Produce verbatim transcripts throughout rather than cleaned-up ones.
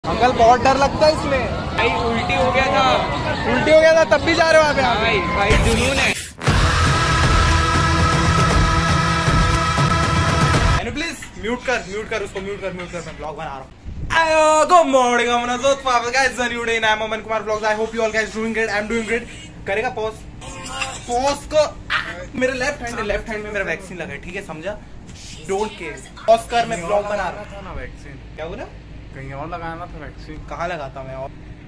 Uncle बहुत डर लगता है इसमें। भाई उल्टी हो गया था। उल्टी हो गया था तब भी जा रहे हो आप यहाँ पे? भाई भाई जुनून है। प्लीज म्यूट कर म्यूट कर उसको म्यूट कर म्यूट कर मैं ब्लॉग बना रहा हूँ। Good morning guys, new day, I am Aman Kumar blogs. I hope you all guys doing great. I am doing great. करेगा पॉज पॉज को। मेरे लेफ्ट हैंड लेफ्ट हैंड में मेरा वैक्सीन लगा है, ठीक है, समझा? Don't care. पॉज कर, मैं ब्लॉग बना रहा था ना। वैक्सीन क्या बोला? कहीं और लगाना था वैक्सीन। कहाँ लगाता मैं? और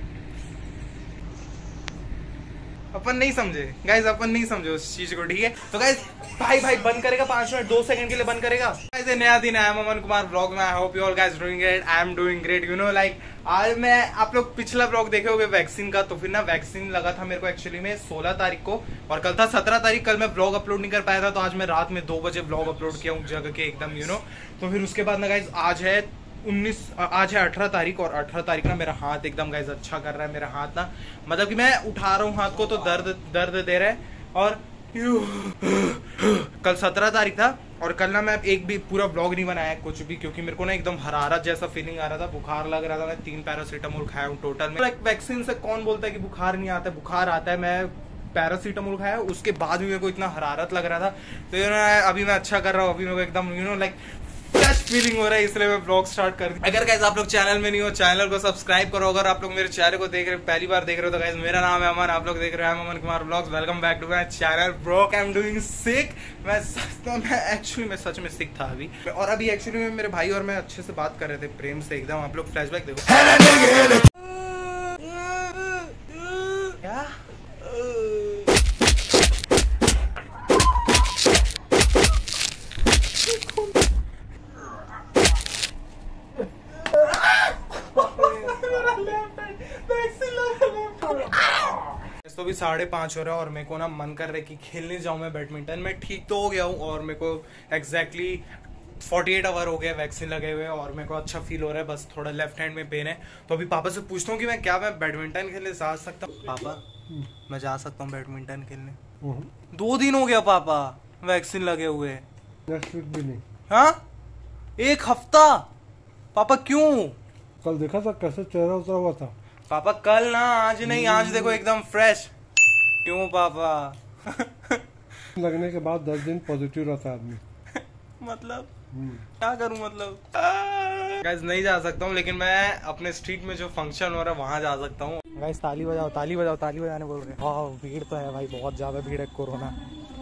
अपन नहीं समझे गाइस, अपन नहीं समझे उस चीज को, ठीक है? तो गाइस भाई भाई बंद करेगा पांच मिनट दो सेकंड के लिए बंद करेगा। गाइस नया दिन है, अमन कुमार ब्लॉग में। I hope you all guys doing great. I am doing great. You know like आज मैं, आप लोग पिछला ब्लॉग देखे होंगे वैक्सीन का, तो फिर ना वैक्सीन लगा था मेरे को एक्चुअली में सोलह तारीख को, और कल था सत्रह तारीख। कल मैं ब्लॉग अपलोड नहीं कर पाया था, तो आज मैं रात में दो बजे ब्लॉग अपलोड किया हूँ जगह के एकदम, यू नो। तो फिर उसके बाद ना गाइस आज है उन्नीस, आज है अठारह तारीख, और अठारह तारीख ना मेरा हाथ एकदम गाइस अच्छा कर रहा है। मेरा हाथ ना मतलब कि मैं उठा रहा हूँ हाथ को तो दर्द दर्द दे रहा है। और कल सत्रह तारीख था, और कल ना मैं एक भी पूरा ब्लॉग नहीं बनाया कुछ भी, क्योंकि मेरे को ना एकदम हरारत जैसा फीलिंग आ रहा था, बुखार लग रहा था। मैं तीन पैरासीटामोल खाया हूँ टोटल में। लाइक वैक्सीन से कौन बोलता है कि बुखार नहीं आता है? बुखार आता है। मैं पैरासीटामोल खाया, उसके बाद भी मेरे को इतना हरारत लग रहा था। तो यू नो अभी मैं अच्छा कर रहा हूँ, अभी मेरे को एकदम you know like fresh feeling हो रहा है, इसलिए मैं ब्लॉग स्टार्ट कर दी। अगर गाइस आप लोग चैनल में नहीं हो, चैनल को सब्सक्राइब करो। अगर आप लोग मेरे चेहरे को देख रहे हो, पहली बार देख रहे हो, तो गाइस मेरा नाम है अमन, आप लोग देख रहे हो Aman Kumar blogs. Welcome back to my channel bro. I am doing sick. मैं सच मैं एक्चुअली मैं सच में सिक था अभी, और अभी एक्चुअली में मेरे भाई और मैं अच्छे से बात कर रहे थे प्रेम से एकदम। आप लोग फ्लैशबैक देखो। क्या तो भी साढ़े पाँच हो रहा है, और मेरे को ना मन कर रहा है कि खेलने जाऊं मैं बैडमिंटन। मैं ठीक तो हो गया हूँ, और मेरे को एग्जैक्टली अड़तालीस आवर हो गया वैक्सीन लगे हुए, और मेरे को अच्छा फील हो रहा है। बस थोड़ा लेफ्ट हैंड में पेन है। तो अभी पापा से पूछता हूँ कि मैं क्या मैं बैडमिंटन खेलने जा सकता हूँ? पापा मैं जा सकता हूँ बैडमिंटन खेलने? दो दिन हो गया पापा वैक्सीन लगे हुए। नेक्स्ट वीक भी नहीं। हाँ एक हफ्ता? पापा क्यों? कल देखा था कैसे चेहरा उतरा हुआ था पापा। कल ना, आज नहीं, आज देखो एकदम फ्रेश। क्यों पापा? लगने के बाद दस दिन पॉजिटिव रहता है आदमी। मतलब क्या करूं? मतलब गाइस नहीं जा सकता हूं, लेकिन मैं अपने स्ट्रीट में जो फंक्शन हो रहा है वहां जा सकता हूं। गाइस ताली बजाओ ताली बजाओ ताली बजाने बोल रहे हैं। वाह भीड़ तो है भाई, बहुत ज्यादा भीड़ है। कोरोना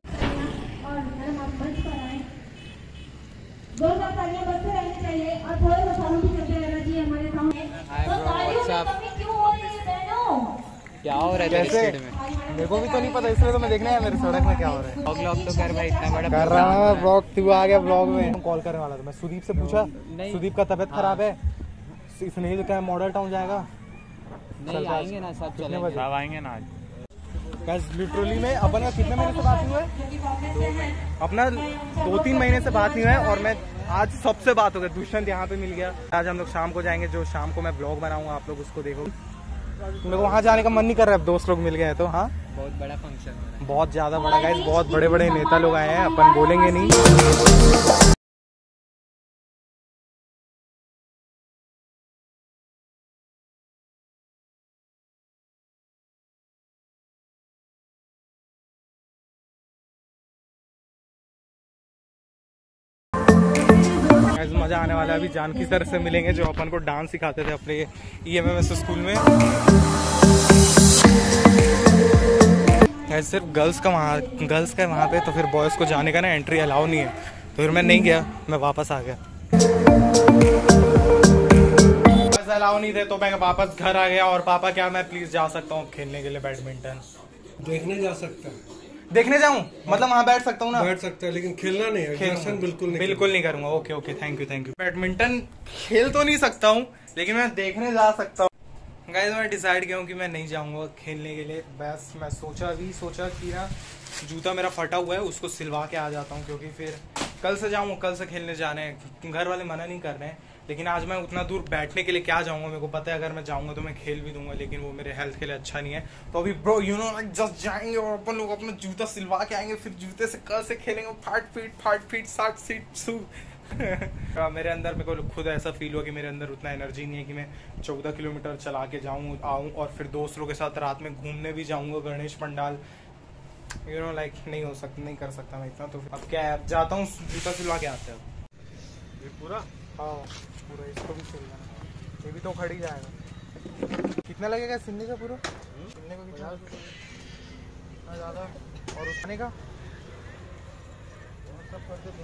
क्या हो रहा है तेरे स्पीड में? मेरे को भी तो नहीं पता, इसलिए तो मैं देखना है मेरे सड़क में क्या हो रहा है। ब्लॉग व्लॉग तो कर भाई, इतना बड़ा कर रहा है ब्लॉग। तू आ गया ब्लॉग में। कॉल करने वाला था मैं, सुदीप से पूछा। सुदीप का तबीयत खराब है, इसने जो क्या मॉडल टाउन जाएगा। नहीं आएंगे ना सब, चलेंगे सब आएंगे ना आज। गाइस लिटरली में अपन का कितने महीने से बात नहीं हुआ है? अपना दो तीन महीने से बात नहीं हुआ है, और मैं आज सबसे बात हो गई। दुष्यंत यहाँ पे मिल गया। आज हम लोग शाम को जाएंगे, जो शाम को मैं ब्लॉग बनाऊंगा, आप लोग उसको देखो। मेरे को वहाँ जाने का मन नहीं कर रहा है, दोस्त लोग मिल गए हैं तो। हाँ बहुत बड़ा फंक्शन हो रहा है, बहुत ज्यादा बड़ा गाइस, बहुत बड़े बड़े नेता लोग आए हैं, अपन बोलेंगे नहीं। मजा आने वाला है। अभी जानकी सर से मिलेंगे, जो अपन को डांस सिखाते थे अपने E M M S school में। सिर्फ गर्ल्स का वहाँ गर्ल्स का वहाँ पे, तो फिर बॉयज को जाने का ना एंट्री अलाउ नहीं है, तो फिर मैं नहीं गया, मैं वापस आ गया। अलाउ नहीं थे तो मैं वापस घर आ गया। और पापा क्या मैं प्लीज जा सकता हूँ खेलने के लिए बैडमिंटन? देखने जा सकता है। देखने जाऊँ मतलब वहाँ बैठ सकता हूँ ना? बैठ सकता है, लेकिन खेलना नहीं है। खेलना बिल्कुल नहीं, बिल्कुल नहीं करूंगा। Okay okay thank you thank you. Badminton खेल तो नहीं सकता हूँ, लेकिन मैं देखने जा सकता हूँ। गाइस मैं डिसाइड किया हूँ कि मैं नहीं जाऊंगा खेलने के लिए। बस मैं सोचा भी सोचा कि ना जूता मेरा फटा हुआ है, उसको सिलवा के आ जाता हूँ, क्योंकि फिर कल से जाऊँ, कल से खेलने जाने हैं। घर वाले मना नहीं कर रहे हैं, लेकिन आज मैं उतना दूर बैठने के लिए क्या जाऊंगा? मेरे को पता है अगर मैं जाऊंगा तो मैं खेल भी दूंगा, लेकिन वो मेरे हेल्थ के लिए अच्छा नहीं है। तो अभी bro you know like just जाएंगे, और अपन लोग अपना जूता सिलवा के आएंगे, फिर जूते से कल से खेलेंगे। फाट फीट फाट फीट साठ सीट सू मेरे अंदर मेरे को खुद ऐसा फील हुआ कि मेरे अंदर उतना एनर्जी नहीं है कि मैं चौदह किलोमीटर चला के जाऊँ आऊँ और फिर दोस्तों के साथ रात में घूमने भी जाऊँगा Ganesh pandal. You know like नहीं हो सकता, नहीं कर सकता मैं इतना। तो अब क्या है, अब जाता हूँ जूता सिलवा के आते हैं। ये पूरा हाँ पूरा, इसको भी सिल जाना, ये भी तो खड़ी जाएगा। कितना लगेगा सिलने का पूरा? सिलने का कितना ज़्यादा? और उसने का सब कर देते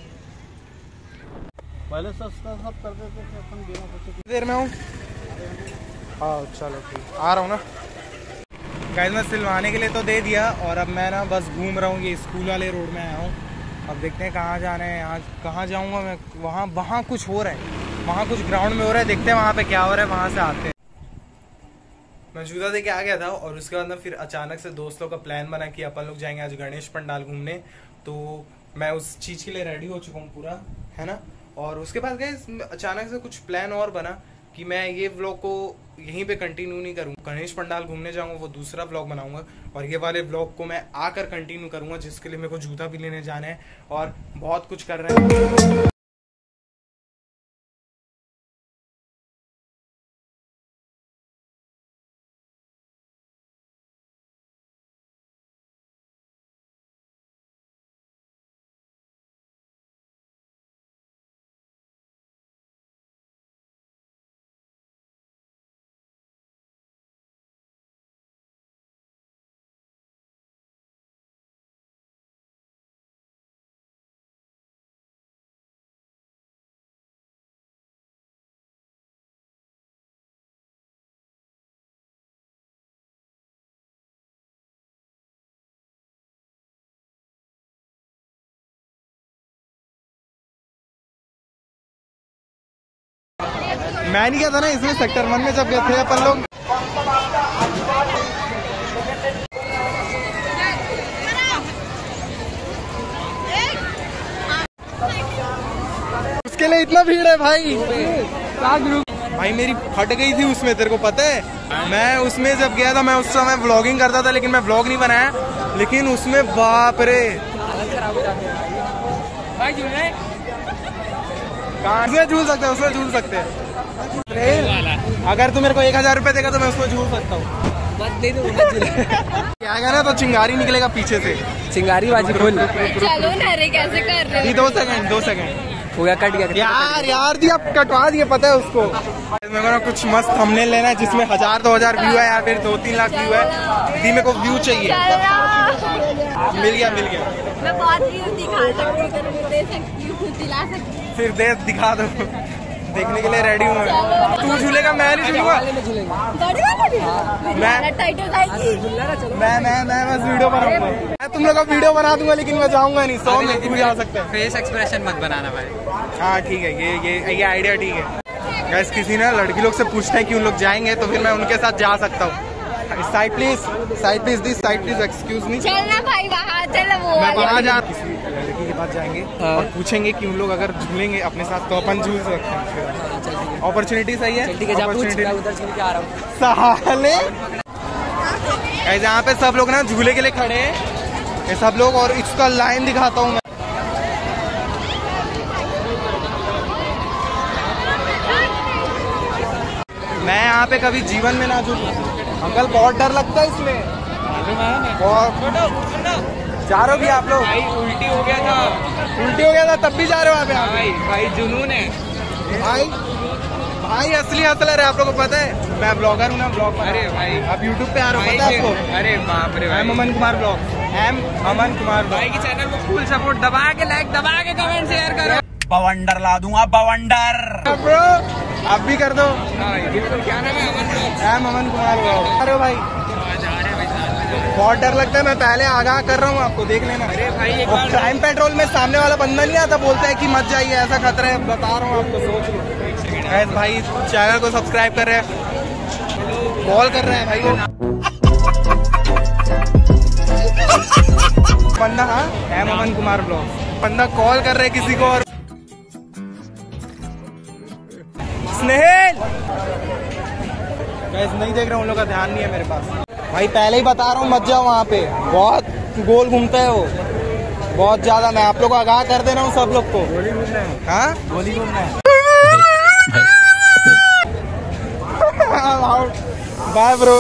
पहले सस्ता सब कर देते थे अपन बिना पूछे। देर में हूँ हाँ चलो ठीक, आ रहा हूँ ना गाइस। मैं सिलवाने के लिए तो दे दिया और अब मैं ना बस घूम रहा हूँ, ये स्कूल वाले रोड में आया हूँ। अब देखते हैं कहाँ जाना है, यहाँ कहाँ जाऊँगा मैं। वहाँ वहाँ कुछ हो रहा है, वहाँ कुछ ग्राउंड में हो रहा है, देखते हैं वहाँ पे क्या हो रहा है, वहाँ से आते हैं। मैं जूता दे के आ गया था और उसके बाद ना फिर अचानक से दोस्तों का प्लान बना कि अपन लोग जाएंगे आज गणेश पंडाल घूमने। तो मैं उस चीज़ के लिए रेडी हो चुका हूँ पूरा, है ना। और उसके बाद गए अचानक से कुछ प्लान और बना कि मैं ये व्लॉग को यहीं पे कंटिन्यू नहीं करूँगा, गणेश पंडाल घूमने जाऊँगा वो दूसरा व्लॉग बनाऊंगा और ये वाले व्लॉग को मैं आकर कंटिन्यू करूँगा, जिसके लिए मेरे को जूता भी लेने जाना है और बहुत कुछ कर रहे हैं। मैं नहीं गया था ना इसमें, सेक्टर वन में जब गए थे अपन लोग। उसके लिए इतना भीड़ है भाई। भाई मेरी फट गई थी उसमें, तेरे को पता है। मैं उसमें जब गया था, मैं उस समय व्लॉगिंग करता था, लेकिन मैं व्लॉग नहीं बनाया। लेकिन उसमें बाप रे, कहाँ से झूल सकते हैं, उसमें झूल सकते हैं। अगर तू मेरे को एक हजार रुपए देगा तो मैं उसमें झूल सकता हूँ। क्या कहना, तो चिंगारी निकलेगा पीछे से, चिंगारी बाजी खोल। चलो ना रे, कैसे कर रहे हो? दो सेकंड दो सेकंड हो गया, कट गया यार। यार दी आप कटवा दिए, पता है उसको। मेरे को ना कुछ मस्त थंबनेल लेना है जिसमें हजार दो हजार व्यू है या फिर दो तीन लाख व्यू है। दी मेरे को व्यू चाहिए। मिल गया मिल गया। मैं बहुत व्यू दिखा सकती हूँ, दे सकती हूँ, दिला सकती हूँ। फिर दे दिखा दो, देखने के लिए रेडी हूँ मैं। तू झूलेगा, मैं नहीं झूलूंगा। मैं मैं मैं बस वीडियो बनाऊंगा। मैं तुम लोग का वीडियो बना दूंगा, लेकिन मैं जाऊंगा नहीं। सौ में तू जा सकता है। फेस एक्सप्रेशन मत बनाना भाई। हाँ ठीक है, ये ये ये आइडिया ठीक है। गैस किसी ना लड़की लोग से पूछते हैं कि उन लोग जाएंगे, तो फिर मैं उनके साथ जा सकता हूँ। Side please, side please, this side please, excuse me. चलना भाई वहाँ, चल वो मैं वहाँ जा किसी लड़की के पास जाएंगे और पूछेंगे कि उन लोग अगर झूलेंगे अपने साथ तो अपन झूल सकते हैं। अपॉर्चुनिटी सही है, साले। यहाँ पे सब लोग ना झूले के लिए खड़े हैं, ये सब लोग। और इसका लाइन दिखाता हूँ मैं। मैं यहाँ पे कभी जीवन में ना झूलूं। अंकल बहुत डर लगता है इसमें। जा रहे हो भी आप लोग? भाई उल्टी हो गया था, उल्टी हो गया था तब भी जा रहे हो आप यहाँ? भाई भाई जुनून है भाई। भाई असली हसलर है, आप लोगों को पता है। मैं ब्लॉगर हूँ ना, ब्लॉग। अरे भाई आप यूट्यूब पे आ रहे हो, पता है आपको? अरे बाप रे, am Aman Kumar blog, am Aman Kumar भाई के चैनल को फुल सपोर्ट, दबा के लाइक, दबा के कमेंट, शेयर करो। बवंडर ला दूंगा, बवंडर। ब्रो आप भी कर दो। क्या नाम है? Aman am Aman Kumar blog. अरे भाई बहुत डर लगता है, मैं पहले आगाह कर रहा हूँ आपको, देख लेना। अरे भाई एक बार क्राइम पेट्रोल में सामने वाला बंदा नहीं आता, बोलता है कि मत जाइए, ऐसा खतरा है। बता रहा हूँ आपको, सोच लो। भाई चैनल को सब्सक्राइब कर रहे हैं, कॉल कर रहे हैं भाई बंदा। हाँ एम अमन कुमार ब्लॉग, बंदा कॉल कर रहे किसी को। और स्नेहिल गैस नहीं देख रहा हूँ, उन लोग का ध्यान नहीं है मेरे पास। भाई पहले ही बता रहा हूँ, मत जाओ वहाँ पे, बहुत गोल घूमता है वो। बहुत ज्यादा। मैं आप लोग को आगाह कर दे रहा हूँ सब लोग को। हाँ बाय ब्रो।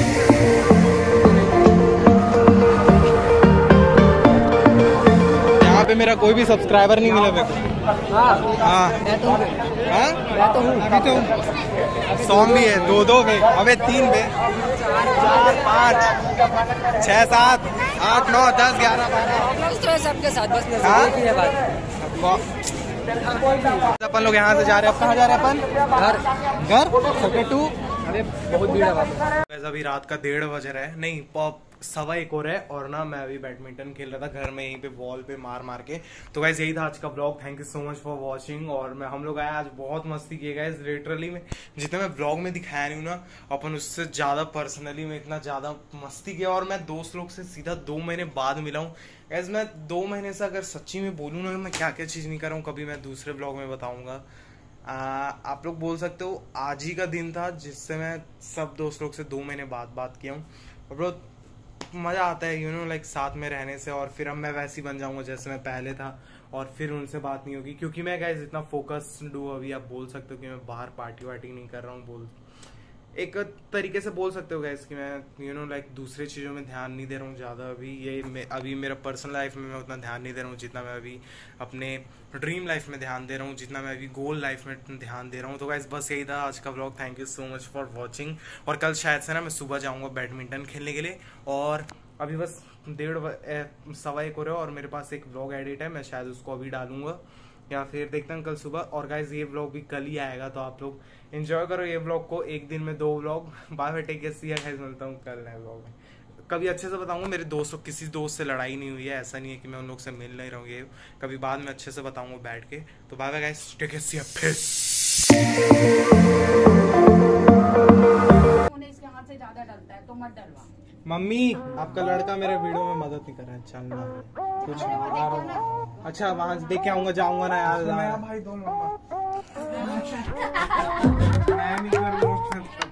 यहाँ पे मेरा कोई भी सब्सक्राइबर नहीं मिला मेरे को। हाँ हाँ मैं तो हाँ मैं तो हूँ अभी तो सॉन्ग भी है दो दो पे। अबे तीन पे चार पाँच छह सात आठ नौ दस ग्यारह सबके साथ बस हाँ अपन लोग यहाँ से जा रहे हैं। अब कहाँ जा रहे हैं अपन? घर घर सेक्टर टू। अरे बहुत भीड़ है। अभी रात का डेढ़ बज रहा है, नहीं पॉप सवा एक हो रहा है और ना मैं अभी बैडमिंटन खेल रहा था घर में यहीं पे वॉल पे मार मार के। तो गाइस यही था आज का blog. Thank you so much for watching. और मैं हम लोग आए आज बहुत मस्ती किए गाइस। लिटरली में जितना मैं ब्लॉग में दिखाया नहीं हूँ ना अपन उससे ज्यादा पर्सनली में इतना ज्यादा मस्ती किया। और मैं दोस्त लोग से सीधा दो महीने बाद मिला हूँ गाइस। मैं दो महीने से अगर सच्ची में बोलूँ ना मैं क्या क्या चीज नहीं कर रहा हूँ कभी मैं दूसरे ब्लॉग में बताऊंगा। आ, आप लोग बोल सकते हो आज ही का दिन था जिससे मैं सब दोस्त लोग से दो महीने बाद बात किया हूँ। और ब्रो मजा आता है यू नो लाइक साथ में रहने से। और फिर अब मैं वैसी बन जाऊंगा जैसे मैं पहले था और फिर उनसे बात नहीं होगी क्योंकि मैं गाइस इतना फोकस्ड हूँ अभी। आप बोल सकते हो कि मैं बाहर पार्टी वार्टी नहीं कर रहा हूँ। बोल एक तरीके से बोल सकते हो गाइस कि मैं यू नो लाइक दूसरे चीज़ों में ध्यान नहीं दे रहा हूँ ज़्यादा अभी। ये मैं अभी मेरा पर्सनल लाइफ में मैं उतना ध्यान नहीं दे रहा हूँ जितना मैं अभी अपने ड्रीम लाइफ में ध्यान दे रहा हूँ, जितना मैं अभी गोल लाइफ में ध्यान दे रहा हूँ। तो गाइस बस यही था आज का vlog. Thank you so much for watching. और कल शायद से ना मैं सुबह जाऊँगा बैडमिंटन खेलने के लिए। और अभी बस डेढ़ सवा एक हो रहा है और मेरे पास एक व्लॉग एडिट है, मैं शायद उसको अभी डालूंगा या फिर देखते हैं कल सुबह। और गाइज ये व्लॉग भी कल ही आएगा तो आप लोग एंजॉय करो ये व्लॉग को। एक दिन में दो vlog. Bye bye take care guys, मिलता हूँ कल नए व्लॉग में। कभी अच्छे से बताऊंगा। मेरे दोस्तों किसी दोस्त से लड़ाई नहीं हुई है, ऐसा नहीं है कि मैं उन लोग से मिल नहीं रहा हूँ। ये कभी बाद में अच्छे से बताऊंगा बैठ के। तो bye bye guys, take care, see you फिर। इसके हाथ से ज्यादा डलता है तो मत डलवा। मम्मी आपका लड़का मेरे वीडियो में मदद नहीं कर रहा है, चलना कुछ नहीं। अच्छा वहां देख के आऊंगा, जाऊंगा ना यार। भाई दो मम्मा